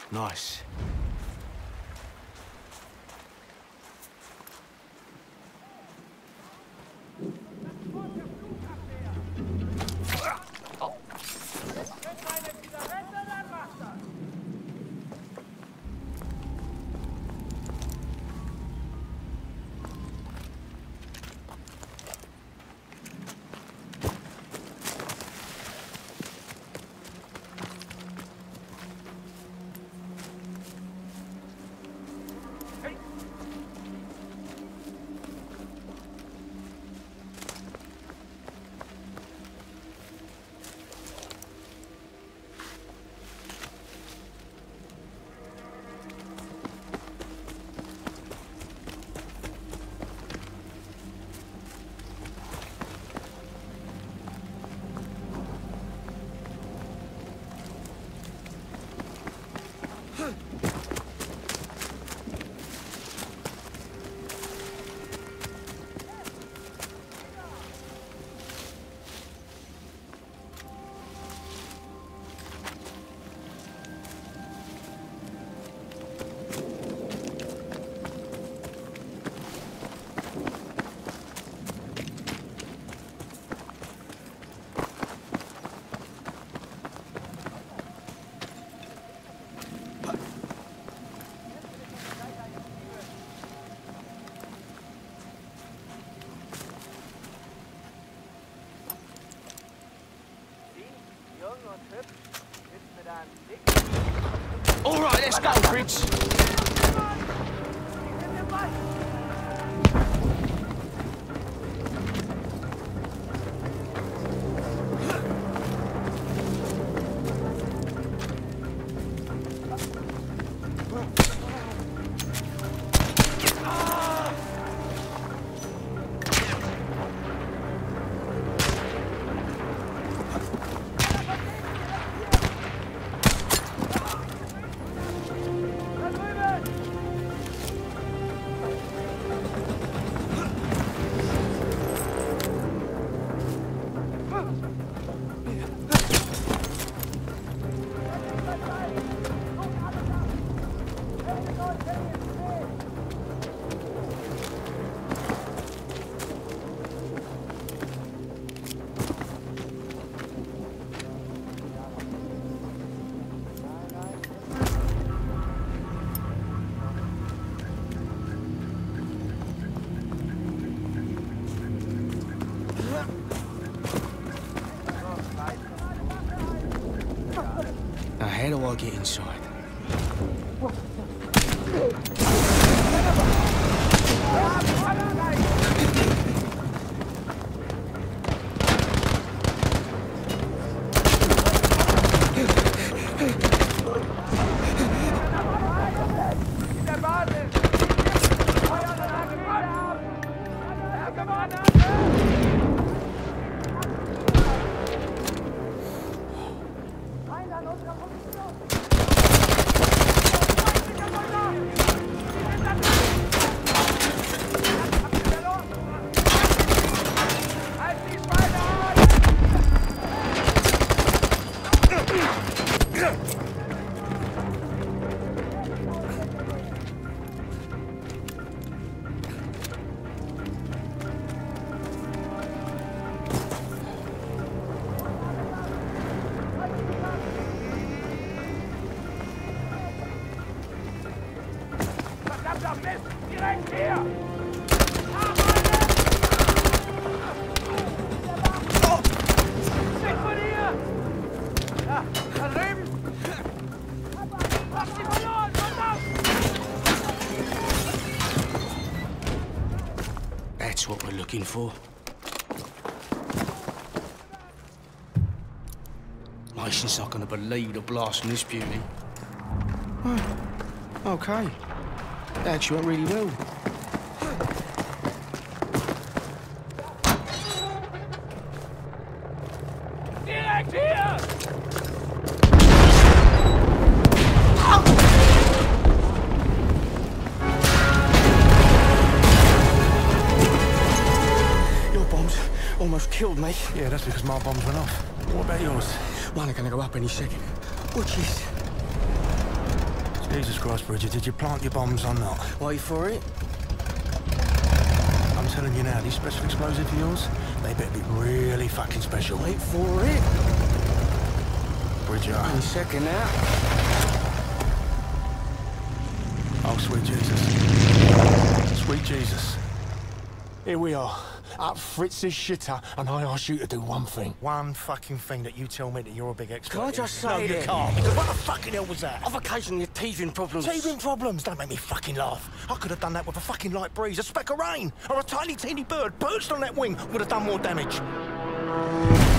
Nice. All right, let's go, Fritz. Now, how do I get inside? That's what we're looking for. Mason's not gonna believe the blast from this beauty. Oh, okay. That actually went really well. Direkt hier! Your bombs almost killed me. Yeah, that's because my bombs went off. What about yours? Mine are gonna go up any second. Watch this. Jesus Christ, Bridget, did you plant your bombs or not? Wait for it. I'm telling you now, these special explosives of yours, they better be really fucking special. Wait for it. Bridget. Any second now. Oh, sweet Jesus. Sweet Jesus. Here we are, up Fritz's shitter, and I ask you to do one thing. One fucking thing that you tell me that you're a big expert Can I in. just say No, you it? can't, because what the fucking hell was that? I've occasionally had teething problems. Teething problems? Don't make me fucking laugh. I could have done that with a fucking light breeze, a speck of rain, or a tiny teeny bird perched on that wing would have done more damage.